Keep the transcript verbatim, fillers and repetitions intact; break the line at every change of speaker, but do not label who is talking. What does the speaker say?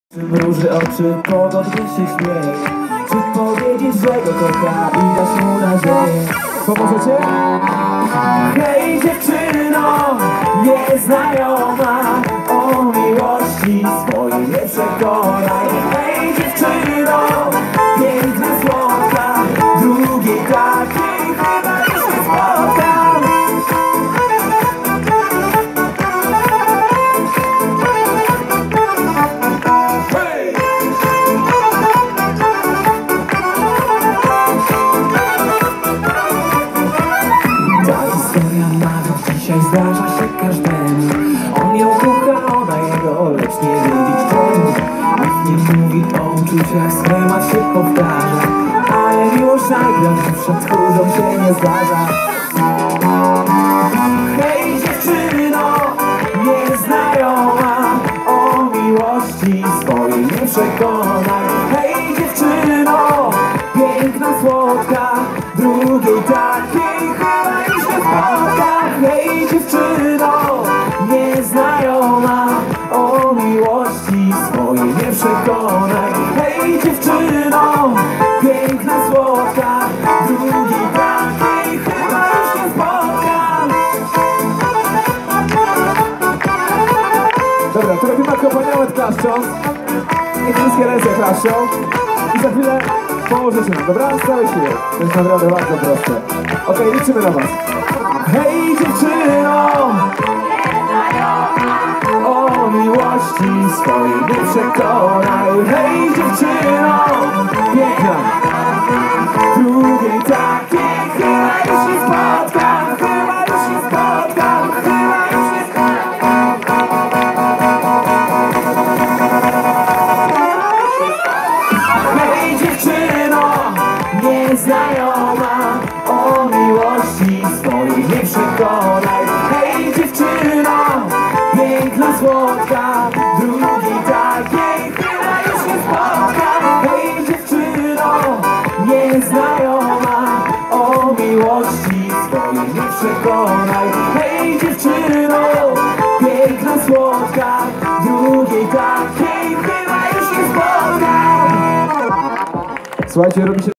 Mruży oczy, pododgnie się śmiech. Czy powiedzieć, że go kocha i dać mu nadzieję? Pomożecie? Hej dziewczyno, nieznajoma, o miłości swojej nie przekonaj. Hej dziewczyno, piękna, słodka, drugiej takiej chyba już nie spotkam. Dzisiaj zdarza się każdemu. On ją kocha, ona jego, lecz nie wiedzieć czemu. Nikt nie mówi o uczuciach, schemat się powtarza, ale miłość najpierw przed tchórzą się nie zdarza. Hej dziewczyno, nieznajoma, o miłości swojej nie przekonaj. Hej dziewczyno, piękna, słodka, drugiej takiej chyba już nie spotka. Hej dziewczyno, nieznajoma, o miłości swojej nie przekonaj. Hej dziewczyno, piękna, słodka, drugiej takiej chyba już nie spotkam. Dobra, to robimy akompaniament klaszczą. Niech wszystkie ręce klaszczą. I za chwilę pomożecie nam, dobra? Z całej siły. To jest naprawdę bardzo proste. Okej, okay, liczymy na was. Hej dziewczyno, o miłości swojej nie przekonaj. Hej dziewczyno, piękna, drugiej takiej chyba już nie spotkam. Chyba już nie spotkam, chyba już nie spotkam. Hej dziewczyno, nieznajoma, o miłości swojej nie przekonaj. Hej dziewczyno, piękna, słodka, drugiej takiej chyba już nie spotkam. Hej dziewczyno, nieznajoma, o miłości swojej nie przekonaj. Hej dziewczyno, piękna, słodka, drugiej takiej chyba już nie spotkam. Słuchajcie, robi się